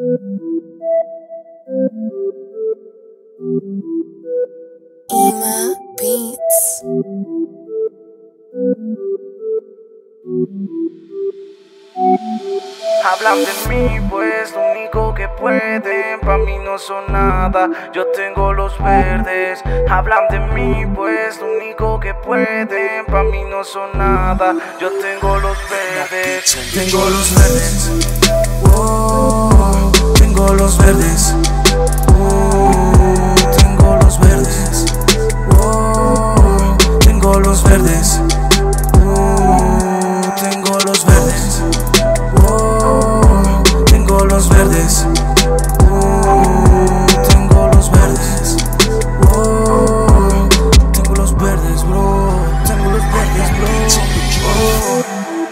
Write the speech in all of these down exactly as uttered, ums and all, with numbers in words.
Ima Beats. Hablan de mí, pues lo único que pueden, pa' mí no son nada, yo tengo los verdes. Hablan de mí, pues lo único que pueden, pa' mí no son nada, yo tengo los verdes. Tengo los verdes, oh, tengo los verdes, oh, tengo los verdes, oh, tengo los verdes, oh, tengo los verdes, oh, tengo los verdes, oh, tengo los verdes, oh, tengo los verdes, bro, tengo los verdes, bro, oh.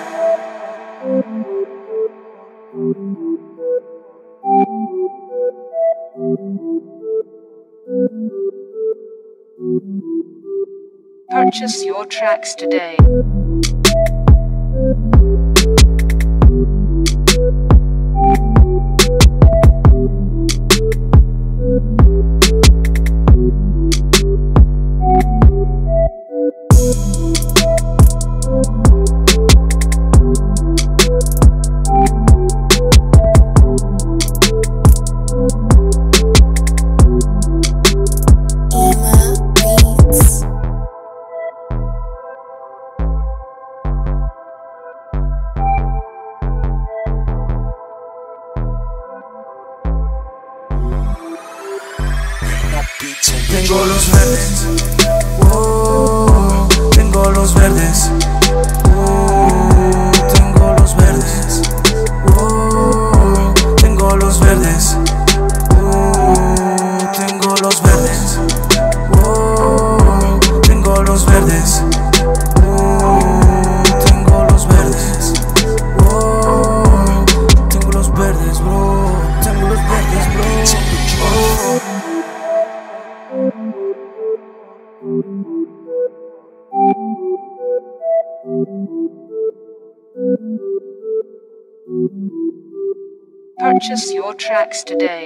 Purchase your tracks today. Tengo los verdes, oh, tengo los verdes, oh, tengo los verdes, oh, tengo los verdes, oh, tengo los verdes, oh, tengo los verdes, oh, tengo los verdes, oh, tengo los verdes, bro, tengo los verdes, bro, oh. Purchase your tracks today.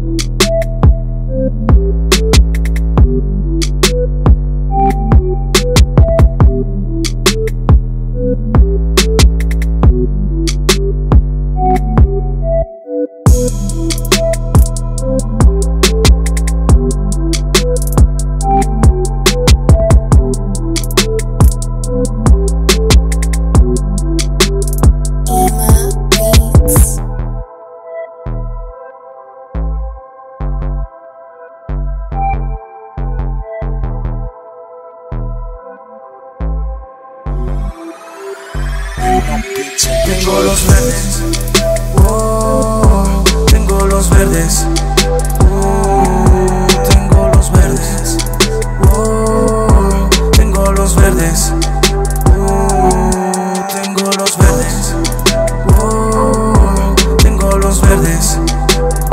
Tengo los verdes, oh, tengo los verdes, oh, tengo los verdes, oh, tengo los verdes, oh, tengo los verdes, oh, tengo los verdes,